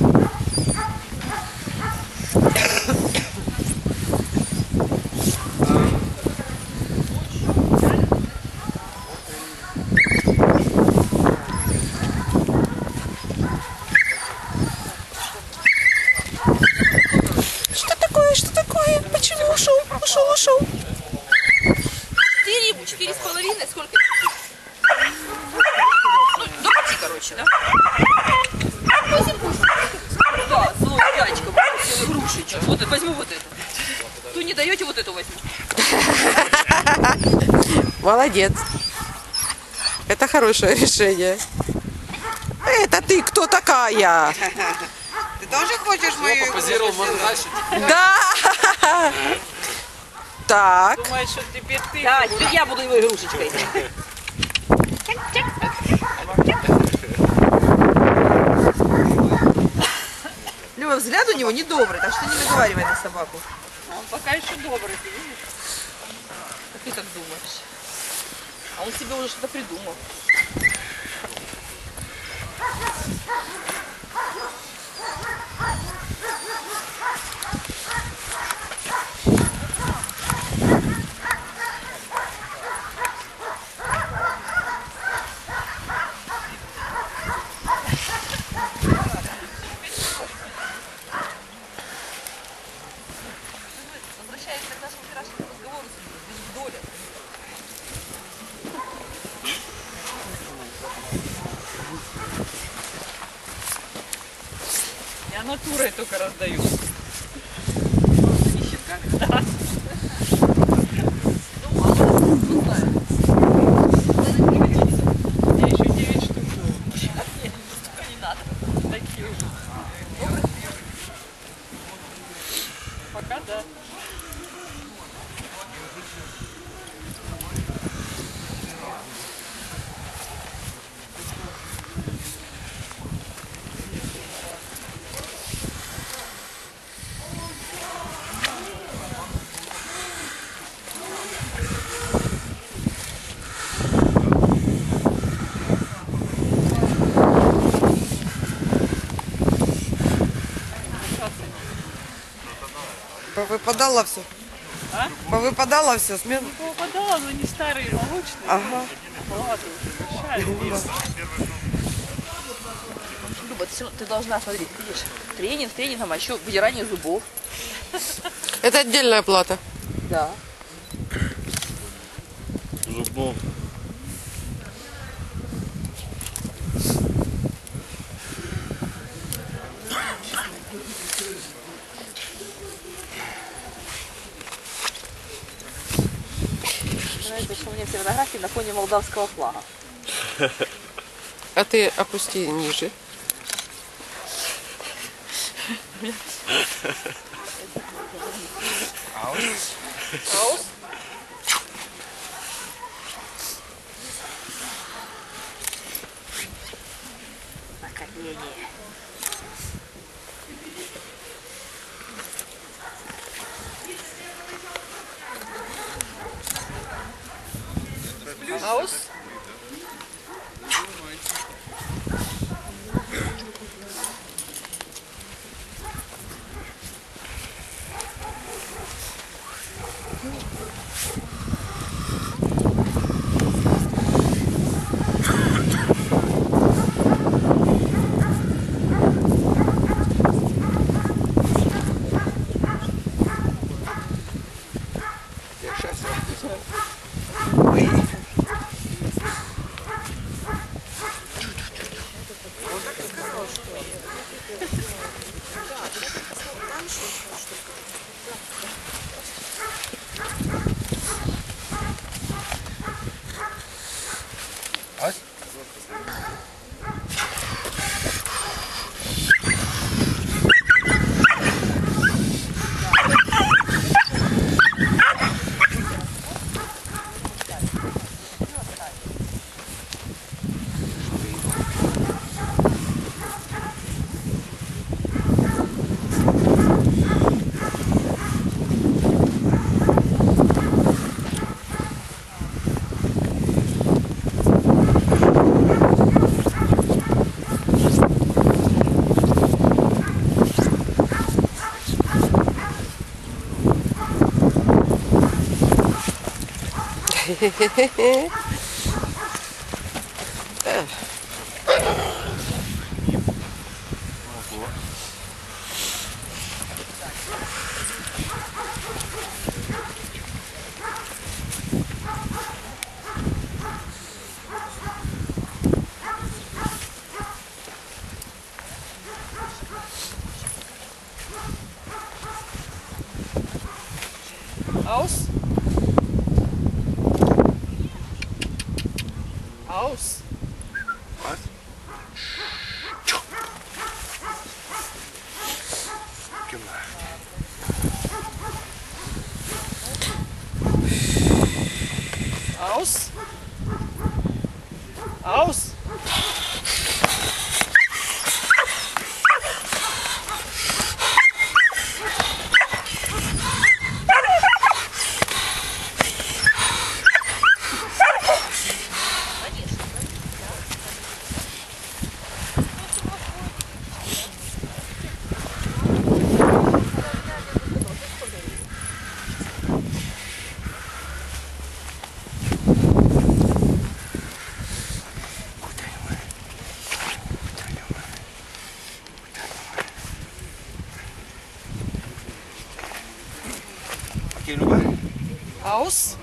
Ушел. 4,5, сколько? Ну, до 5, короче, да? 8 пусть. Да, злой дядька, игрушечек. Вот, возьму вот эту. Ту не даете, вот эту возьму. Молодец. Это хорошее решение. Это ты кто такая? Ты тоже хочешь мою игрушку? Да. Так. Думаешь, что теперь ты? Да, теперь я буду его игрушечкой. Лёва, взгляд у него недобрый, так что не наговаривай на собаку. Он пока еще добрый, ты видишь? А ты как думаешь? А он себе уже что-то придумал. Возвращаясь к нашему вчерашнему разговору с Долей. Я натурой только раздаю. Нищенка. Да. Ну ладно, не знаю. У меня еще 9 штук. Нет, не надо. Такие уже. Пока да. Повыпадало все. А? Повыпадало все. Смена. Попадала, но не старые, молочные. Ага. Ладно, уже Люба, ты должна смотреть, видишь, тренингом, а еще выдирание зубов. Это отдельная плата. Да. Зубов. Нравится, что у меня все фотографии на фоне молдавского флага. А ты опусти ниже. Аус? На колени. Аус? Aus. Aus. Was? Gemacht. Aus. Aus. Okay, Luba? Aus.